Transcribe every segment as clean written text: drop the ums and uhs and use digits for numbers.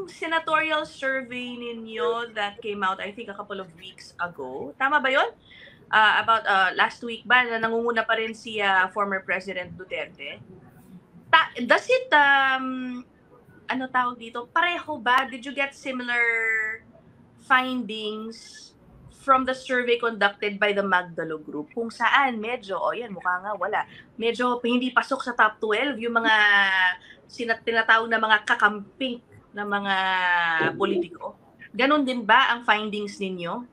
senatorial survey ninyo that came out, I think, a couple of weeks ago. Tama ba yun? About last week ba, na nangunguna pa rin si former President Duterte? Does it, ano tawag dito, pareho ba? Did you get similar findings from the survey conducted by the Magdalo Group, kung saan medyo, yan, mukha nga wala, medyo hindi pasok sa top 12 yung mga tinatawag na mga kakamping na mga politiko? Ganon din ba ang findings ninyo?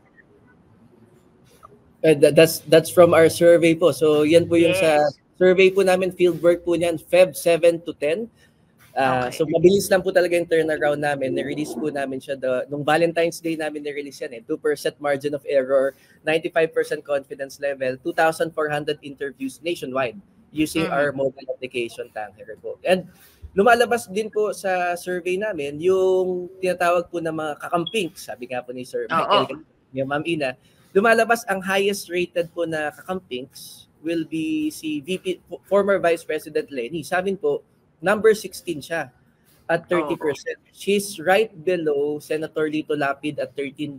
That's from our survey po. So yan po yung sa survey po namin, fieldwork po niyan, Feb 7 to 10. So mabilis lang po talaga yung turnaround namin. Nirelease po namin siya nung Valentine's Day namin nirelease yan 2% margin of error, 95% confidence level, 2,400 interviews nationwide using our mobile application Tangere po. And lumalabas din po sa survey namin yung tinatawag po na mga kakamping, sabi nga po ni Sir Michael, yung Ma'am Ina, lumalabas ang highest rated po na kakampings will be si VP, former Vice President Lenny. Sabi po, number 16 siya at 30%. She's right below Senator Lito Lapid at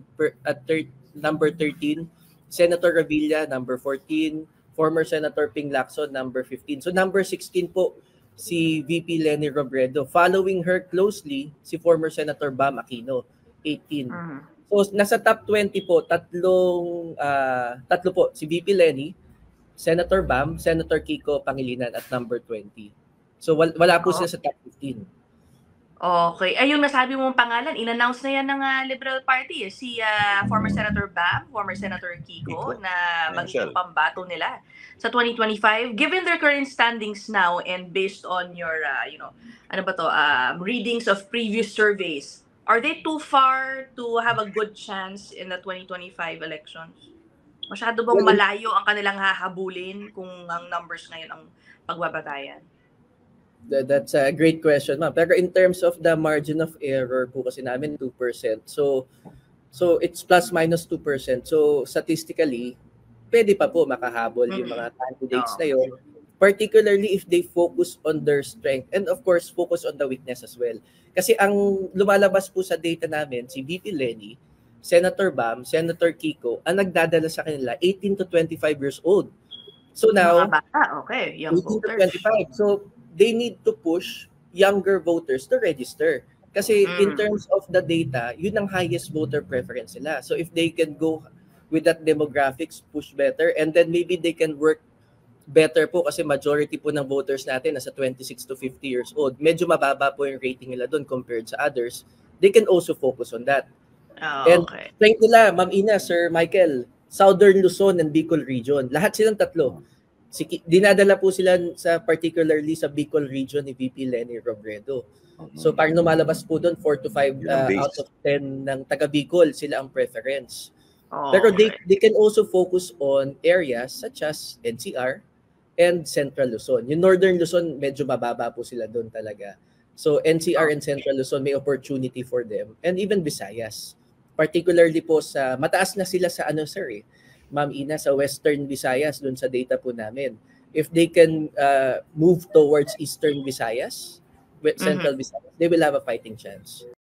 number 13, Senator Revilla number 14, former Senator Ping Lacson number 15. So number 16 po si VP Leni Robredo. Following her closely si former Senator Bam Aquino, 18. So nasa top 20 po, tatlo po si VP Leni, Senator Bam, Senator Kiko Pangilinan at number 20. So wala po sila sa top 15. Okay. Ay, yung nasabi mong pangalan, in-announce na yan ng Liberal Party. Si former Senator Bam, former Senator Kiko, na magiging pambato nila sa 2025. Given their current standings now and based on your, readings of previous surveys, are they too far to have a good chance in the 2025 elections? Masyado bang malayo ang kanilang hahabulin kung ang numbers ngayon ang pagbabatayan? That's a great question, ma'am. Pero in terms of the margin of error po kasi namin 2%. So it's plus minus 2%. So statistically, pwede pa po makahabol yung mga candidates na yun. Particularly if they focus on their strength and of course focus on the weakness as well. Kasi ang lumalabas po sa data namin, si VP Lenny, Senator Bam, Senator Kiko, ang nagdadala sa kanila 18 to 25 years old. So now, young 18 to 25. So they need to push younger voters to register. Kasi in terms of the data, yun ang highest voter preference nila. So if they can go with that demographics, push better, and then maybe they can work better po kasi majority po ng voters natin nasa 26 to 50 years old. Medyo mababa po yung rating nila doon compared sa others. They can also focus on that. And strength nila, Ma'am Ina, Sir Michael, Southern Luzon and Bicol region. Lahat silang tatlo. Dinadala po sila sa particularly sa Bicol region ni VP Leni Robredo. So parang lumalabas po doon 4 to 5 out of 10 ng taga Bicol sila ang preference. Pero they can also focus on areas such as NCR and Central Luzon. Yung Northern Luzon medyo mababa po sila doon talaga. So NCR and Central Luzon may opportunity for them, and even Visayas. Particularly po sa mataas na sila sa Ma'am Ina, sa Western Visayas, dun sa data po namin. If they can move towards Eastern Visayas, Central Visayas, they will have a fighting chance.